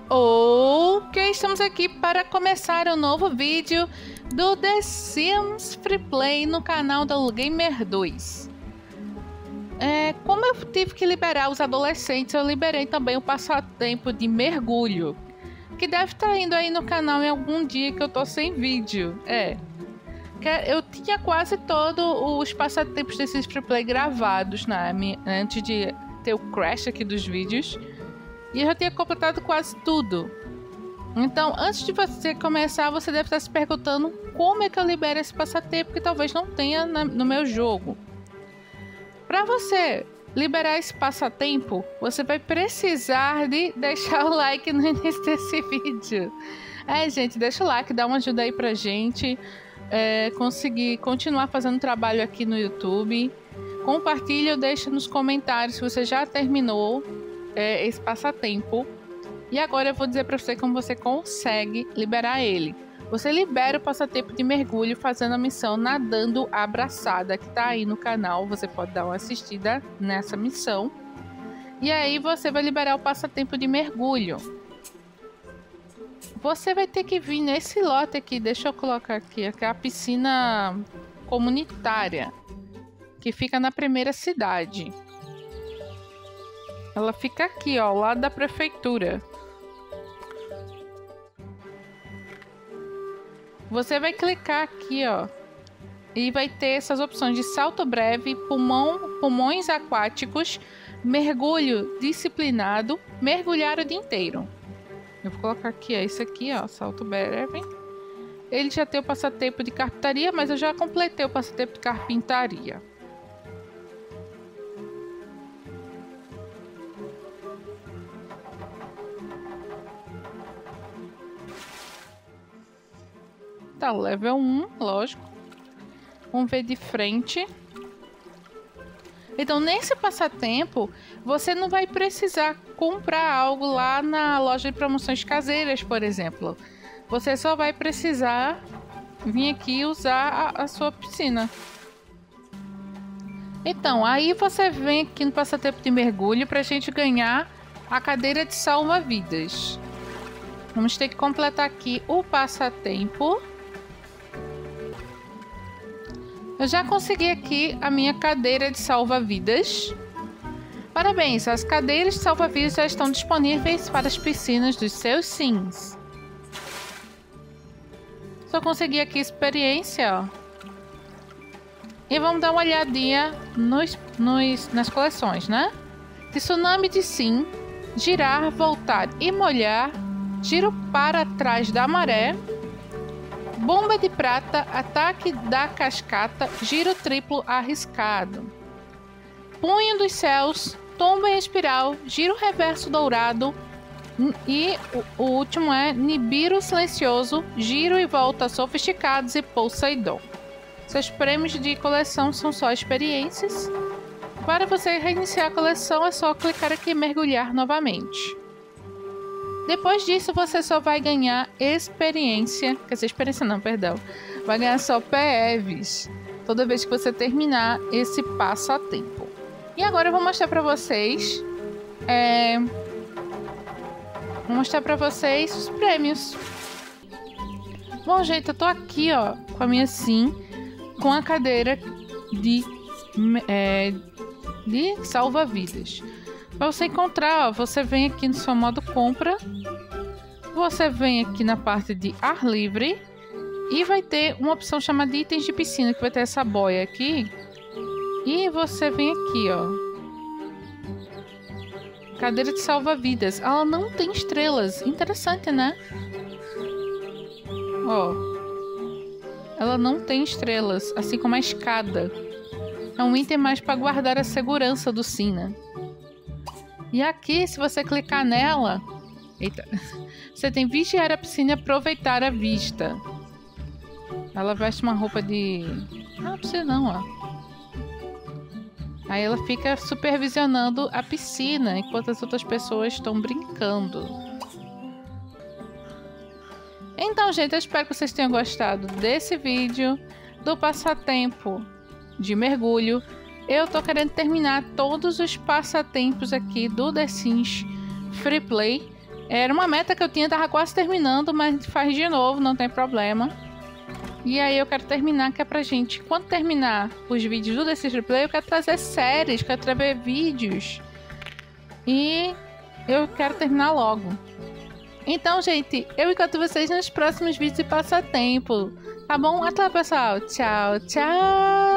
Ok, estamos aqui para começar um novo vídeo do The Sims Free Play no canal da Gamer2. Como eu tive que liberar os adolescentes, eu liberei também o passatempo de mergulho, que deve estar indo aí no canal em algum dia que eu tô sem vídeo. Eu tinha quase todos os passatempos desse Free Play gravados antes de ter o crash aqui dos vídeos. E eu já tinha completado quase tudo. Então, antes de você começar, você deve estar se perguntando como é que eu libero esse passatempo que talvez não tenha no meu jogo. Para você liberar esse passatempo, você vai precisar de deixar o like no início desse vídeo. Gente, deixa o like, dá uma ajuda aí pra gente conseguir continuar fazendo trabalho aqui no YouTube. Compartilha ou deixa nos comentários se você já terminou esse passatempo. E agora eu vou dizer para você como você consegue liberar ele. Você libera o passatempo de mergulho fazendo a missão nadando abraçada, que tá aí no canal. Você pode dar uma assistida nessa missão. E aí você vai liberar o passatempo de mergulho. Você vai ter que vir nesse lote aqui. Deixa eu colocar aqui, que é a piscina comunitária, que fica na primeira cidade. Ela fica aqui, ó, ao lado da prefeitura. Você vai clicar aqui, ó, e vai ter essas opções de salto breve, pulmões aquáticos, mergulho disciplinado, mergulhar o dia inteiro. Eu vou colocar aqui, ó, esse aqui, ó, salto breve. Ele já tem o passatempo de carpintaria, mas eu já completei o passatempo de carpintaria. Tá, level 1, lógico. Vamos ver de frente. Então, nesse passatempo, você não vai precisar comprar algo lá na loja de promoções caseiras, por exemplo. Você só vai precisar vir aqui e usar a sua piscina. Então, aí você vem aqui no passatempo de mergulho pra gente ganhar a cadeira de salva-vidas. Vamos ter que completar aqui o passatempo. Eu já consegui aqui a minha cadeira de salva-vidas. Parabéns, as cadeiras de salva-vidas já estão disponíveis para as piscinas dos seus Sims. Só consegui aqui experiência, ó. E vamos dar uma olhadinha nas coleções, né? Tsunami de Sim, girar, voltar e molhar, giro para trás da maré, bomba de prata, ataque da cascata, giro triplo arriscado. Punho dos céus, tomba em espiral, giro reverso dourado. E o último é Nibiru silencioso, giro e volta sofisticados e Poseidon. Seus prêmios de coleção são só experiências. Para você reiniciar a coleção é só clicar aqui e mergulhar novamente. Depois disso, você só vai ganhar experiência. Quer dizer, experiência não, perdão. Vai ganhar só PEVs toda vez que você terminar esse passatempo. E agora eu vou mostrar pra vocês. Vou mostrar pra vocês os prêmios. Bom, gente, eu tô aqui, ó, com a minha Sim, com a cadeira de salva-vidas. Para você encontrar, ó, você vem aqui no seu modo compra, você vem aqui na parte de ar livre e vai ter uma opção chamada de itens de piscina, que vai ter essa boia aqui. E você vem aqui, ó, cadeira de salva-vidas. Ela não tem estrelas, interessante, né? Ó, ela não tem estrelas, assim como a escada. É um item mais para guardar a segurança do Sim, né? E aqui, se você clicar nela, você tem vigiar a piscina e aproveitar a vista. Ela veste uma roupa de... não precisa não, ó. Aí ela fica supervisionando a piscina enquanto as outras pessoas estão brincando. Então, gente, eu espero que vocês tenham gostado desse vídeo do passatempo de mergulho. Eu tô querendo terminar todos os passatempos aqui do The Sims Free Play Era uma meta que eu tinha, tava quase terminando, mas a gente faz de novo, não tem problema. E aí eu quero terminar, que é pra gente, quando terminar os vídeos do The Sims Replay, eu quero trazer séries, quero trazer vídeos. E eu quero terminar logo. Então, gente, eu encontro vocês nos próximos vídeos de passatempo. Tá bom? Até lá, pessoal. Tchau, tchau.